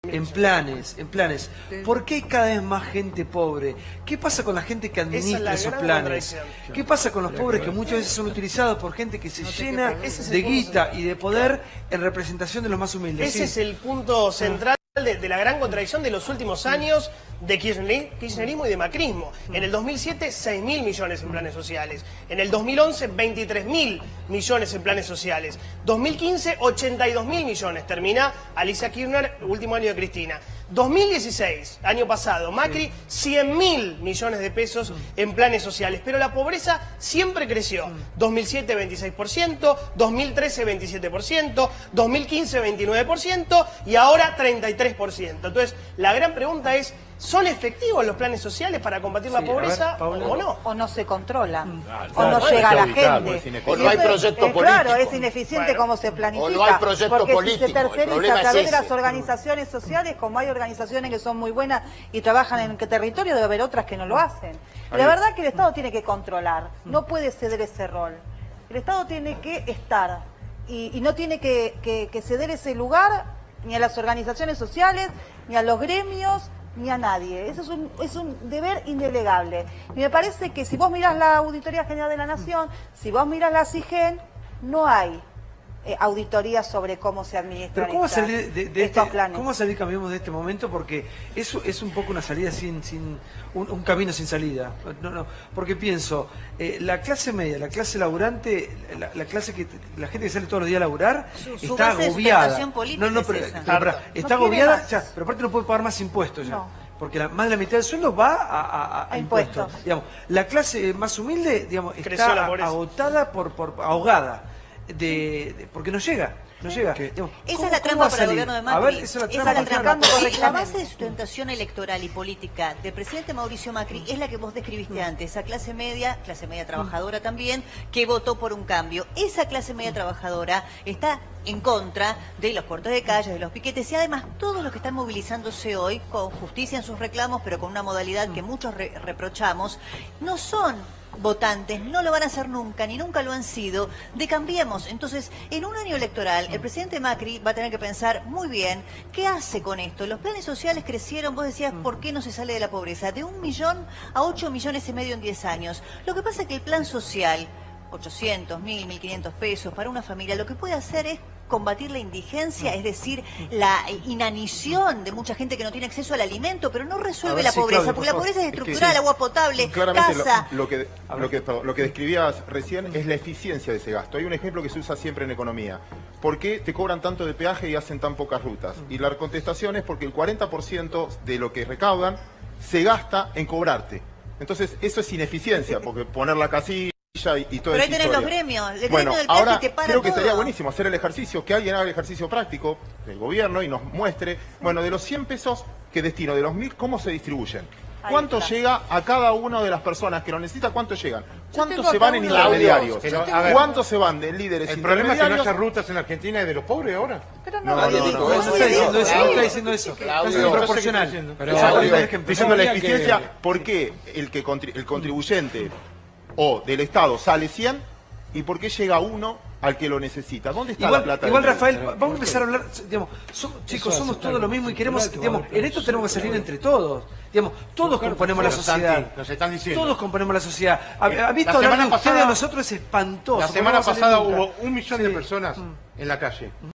En planes. ¿Por qué hay cada vez más gente pobre? ¿Qué pasa con la gente que administra esos planes? ¿Qué pasa con los pobres que muchas veces son utilizados por gente que se llena de guita y de poder en representación de los más humildes? Ese es el punto central de la gran contradicción de los últimos años de kirchnerismo y de macrismo. En el 2007, 6.000 millones en planes sociales. En el 2011, 23.000 millones en planes sociales. 2015, 82.000 millones. Termina Alicia Kirchner, último año de Cristina. 2016, año pasado, Macri, 100.000 millones de pesos en planes sociales. Pero la pobreza siempre creció. 2007, 26%, 2013, 27%, 2015, 29% y ahora 33%. Entonces, la gran pregunta es, ¿son efectivos los planes sociales para combatir la pobreza o no? O no se controlan, o no llega a la gente. O no hay proyecto político. Claro, es ineficiente como se planifica. O no hay proyecto porque político. Si se terceriza El problema a través es de ese. las organizaciones sociales, como hay organizaciones que son muy buenas y trabajan en qué territorio, debe haber otras que no lo hacen. La verdad que el Estado tiene que controlar, no puede ceder ese rol. El Estado tiene que estar y no tiene que ceder ese lugar ni a las organizaciones sociales, ni a los gremios, ni a nadie. Eso es un deber indelegable. Y me parece que si vos mirás la Auditoría General de la Nación, si vos mirás la CIGEN, no hay auditorías sobre cómo se administran Pero estos planes. ¿Cómo salir, cambiamos de este momento? Porque eso es un poco una salida un camino sin salida. Porque pienso, la clase media, la clase laburante, la gente que sale todos los días a laburar, está agobiada. Está agobiada, pero aparte no puede pagar más impuestos ya. No. Porque más de la mitad del sueldo va a impuestos. Digamos, la clase más humilde, digamos, está agotada ahogada. Porque no llega. Digamos, esa es la trampa para el gobierno de Macri. A ver, esa es la trampa. La base de sustentación electoral y política del presidente Mauricio Macri es la que vos describiste antes, esa clase media trabajadora también, que votó por un cambio. Esa clase media trabajadora está en contra de los cortes de calles, de los piquetes y además todos los que están movilizándose hoy con justicia en sus reclamos, pero con una modalidad que muchos reprochamos, no son votantes, no lo van a hacer nunca, ni nunca lo han sido, de Cambiemos. Entonces, en un año electoral, el presidente Macri va a tener que pensar muy bien qué hace con esto. Los planes sociales crecieron, vos decías, ¿por qué no se sale de la pobreza? De 1 millón a 8,5 millones en 10 años. Lo que pasa es que el plan social, 800, 1.000, 1.500 pesos para una familia, lo que puede hacer es combatir la indigencia, es decir, la inanición de mucha gente que no tiene acceso al alimento, pero no resuelve la pobreza, Claudia, porque la pobreza es estructural, agua potable, casa. Lo que describías recién es la eficiencia de ese gasto. Hay un ejemplo que se usa siempre en economía. ¿Por qué te cobran tanto de peaje y hacen tan pocas rutas? Y la contestación es porque el 40% de lo que recaudan se gasta en cobrarte. Entonces, eso es ineficiencia, porque poner la casilla y todo. Pero ahí tenés los gremios, el bueno, gremio del ahora te para creo que todo. sería buenísimo hacer el ejercicio, que alguien haga el ejercicio práctico del gobierno y nos muestre, bueno, de los 100 pesos que destino, de los 1.000, ¿cómo se distribuyen? ¿Cuánto llega a cada una de las personas que lo necesita? ¿Cuánto llegan? ¿Cuántos se van en intermediarios? ¿Cuántos se van de líderes El intermediarios? problema es que no haya rutas en Argentina y de los pobres ahora. Pero no está diciendo eso. Claudio, Es proporcional. Diciendo la eficiencia, ¿por qué el contribuyente o del Estado sale 100 y por qué llega uno al que lo necesita? ¿Dónde está la plata? Igual, Rafael, vamos a empezar a hablar, digamos, chicos, somos todos lo mismo y queremos, digamos, en esto tenemos que salir entre todos. Digamos, todos componemos la sociedad. Nos están diciendo. Todos componemos la sociedad. ¿Ha visto hablar de ustedes a nosotros? Es espantoso. La semana pasada hubo 1 millón de personas en la calle.